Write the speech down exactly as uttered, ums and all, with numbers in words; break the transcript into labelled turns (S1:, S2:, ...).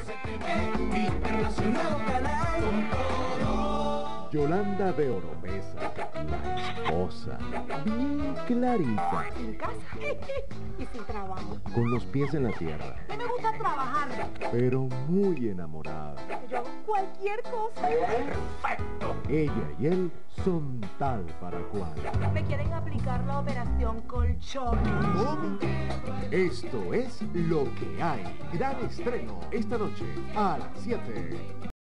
S1: Internacional Canal con todo.
S2: Yolanda de Oropesa, la esposa, bien clarita,
S3: ¿En casa? Y sin trabajo.
S2: con los pies en la tierra,
S3: A mí me gusta trabajar.
S2: pero muy enamorada.
S3: Yo hago cualquier cosa.
S2: Ella y él son tal para cual.
S3: Me quieren aplicar la operación colchón.
S2: ¿Cómo? Esto es Lo que hay. Gran estreno esta noche a las siete.